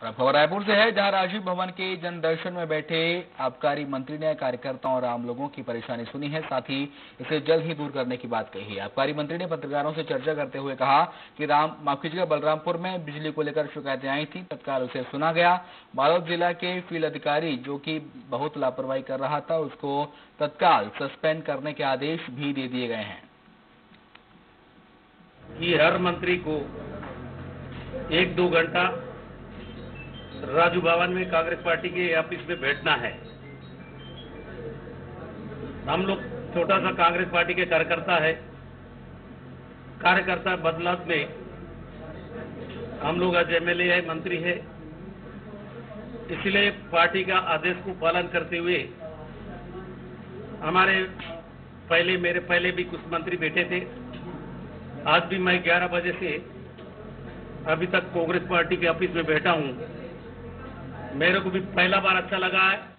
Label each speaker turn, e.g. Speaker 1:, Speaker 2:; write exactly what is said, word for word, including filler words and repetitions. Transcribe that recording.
Speaker 1: और खबर रायपुर से है, जहां राजीव भवन के जन दर्शन में बैठे आबकारी मंत्री ने कार्यकर्ताओं और आम लोगों की परेशानी सुनी है, साथ ही इसे जल्द ही दूर करने की बात कही है। आबकारी मंत्री ने पत्रकारों से चर्चा करते हुए कहा कि राम माफ कीजिएगा बलरामपुर में बिजली को लेकर शिकायतें आई थी, तत्काल उसे सुना गया। बालोद जिला के फील्ड अधिकारी जो कि बहुत लापरवाही कर रहा था, उसको तत्काल सस्पेंड करने के आदेश भी दे दिए गए हैं।
Speaker 2: कि हर मंत्री को एक दो घंटा राजू भवन में कांग्रेस पार्टी के ऑफिस में बैठना है। हम लोग छोटा सा कांग्रेस पार्टी के कार्यकर्ता है। कार्यकर्ता बदलाव में हम लोग आज एमएलए है, मंत्री है, इसलिए पार्टी का आदेश को पालन करते हुए हमारे पहले मेरे पहले भी कुछ मंत्री बैठे थे। आज भी मैं ग्यारह बजे से अभी तक कांग्रेस पार्टी के ऑफिस में बैठा हूं। मेरे को भी पहला बार अच्छा लगा है।